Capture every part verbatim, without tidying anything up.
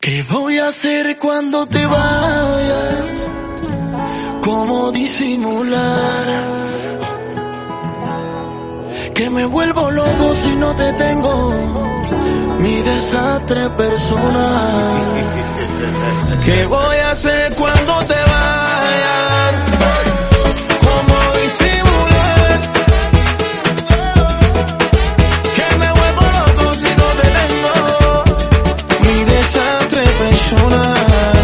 ¿Qué voy a hacer cuando te vayas? ¿Cómo disimular? Que me vuelvo loco si no te tengo, mi desastre personal. ¿Qué voy a hacer cuando te vayas? ¿Cómo disimular? Que me vuelvo loco si no te tengo, mi desastre personal.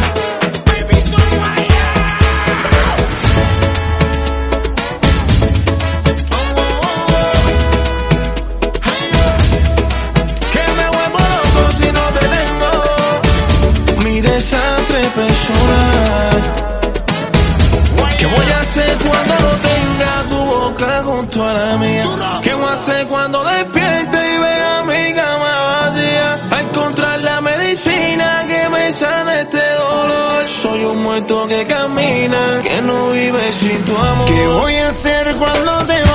Personal. ¿Qué voy a hacer cuando no tenga tu boca junto a la mía? ¿Qué voy a hacer cuando despierte y vea mi cama vacía? A encontrar la medicina que me sane este dolor. Soy un muerto que camina, que no vive sin tu amor. ¿Qué voy a hacer cuando te vayas?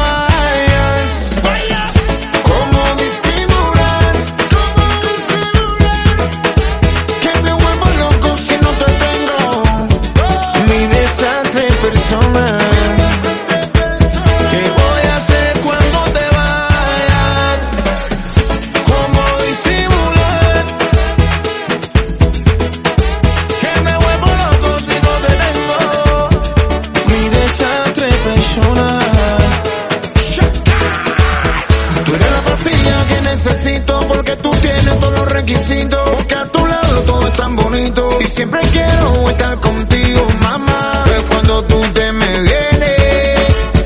Porque tú tienes todos los requisitos, porque a tu lado todo es tan bonito y siempre quiero estar contigo, mamá. Pues cuando tú te me vienes,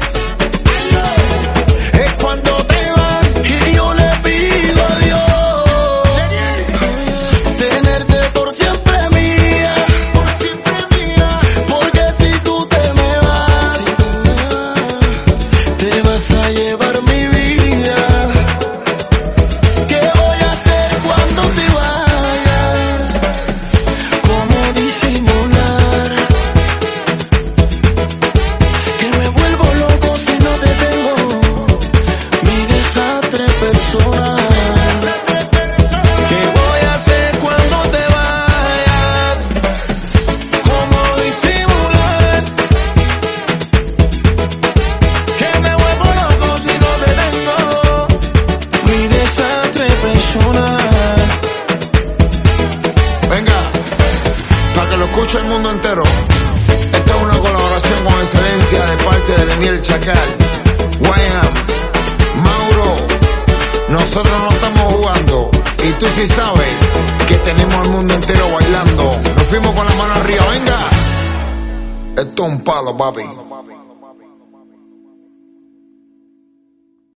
es cuando te vas y yo le pido a Dios tenerte por siempre mía, por siempre mía, porque si tú te me vas, te vas a llevar mi vida. Venga, para que lo escuche el mundo entero. Esta es una colaboración con excelencia de parte de Leniel Chacal, Wayam, Mauro. Nosotros no estamos jugando y tú sí sabes que tenemos al mundo entero bailando. Nos fuimos con la mano arriba, venga. Esto es un palo, papi.